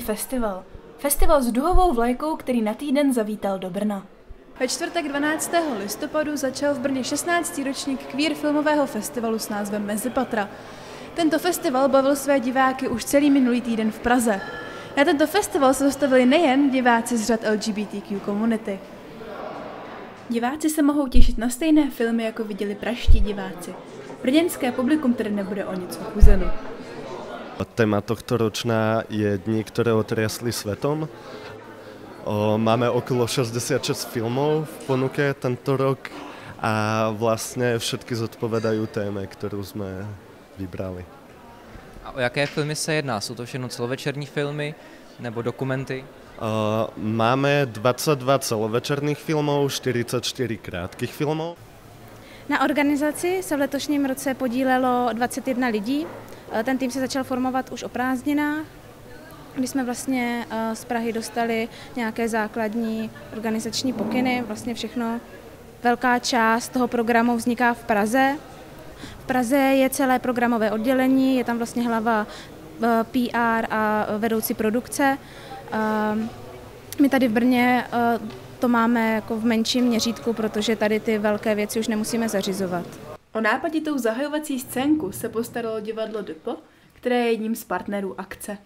festival. Festival s duhovou vlajkou, který na týden zavítal do Brna. Ve čtvrtek 12. listopadu začal v Brně 16. ročník queer filmového festivalu s názvem Mezipatra. Tento festival bavil své diváky už celý minulý týden v Praze. Na tento festival se dostavili nejen diváci z řad LGBTQ komunity. Diváci se mohou těšit na stejné filmy, jako viděli pražští diváci. Brněnské publikum tedy nebude o nic ochuzeno. Téma tohto ročná je Dni, ktoré otriasli svetom. Máme okolo 66 filmov v ponuke tento rok a vlastne všetky zodpovedajú téme, ktorú sme vybrali. A o jaké filmy se jedná? Jsou to všechno celovečerní filmy nebo dokumenty? Máme 22 celovečerných filmov, 44 krátkých filmov. Na organizaci se v letošním roce podílelo 21 lidí. Ten tým se začal formovat už o prázdninách, kdy jsme vlastně z Prahy dostali nějaké základní organizační pokyny. Vlastně všechno, velká část toho programu vzniká v Praze. V Praze je celé programové oddělení, je tam vlastně hlava PR a vedoucí produkce. My tady v Brně to máme jako v menším měřítku, protože tady ty velké věci už nemusíme zařizovat. O nápaditou zahajovací scénku se postaralo divadlo DP, které je jedním z partnerů akce.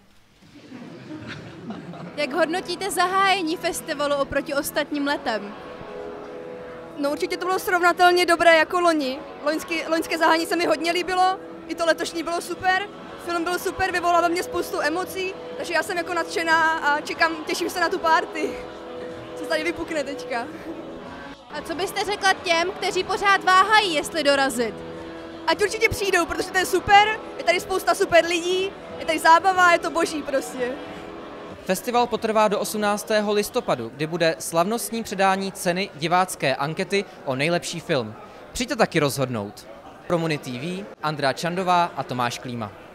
Jak hodnotíte zahájení festivalu oproti ostatním letem? No určitě to bylo srovnatelně dobré jako loni. Loňské zahájení se mi hodně líbilo, i to letošní bylo super. Film byl super, vyvolal ve mně spoustu emocí, takže já jsem jako nadšená a těším se na tu party, co tady vypukne teďka. A co byste řekla těm, kteří pořád váhají, jestli dorazit? Ať určitě přijdou, protože to je super, je tady spousta super lidí, je tady zábava, je to boží prostě. Festival potrvá do 18. listopadu, kdy bude slavnostní předání ceny divácké ankety o nejlepší film. Přijďte taky rozhodnout. Pro Muni TV, Andrea Čandová a Tomáš Klíma.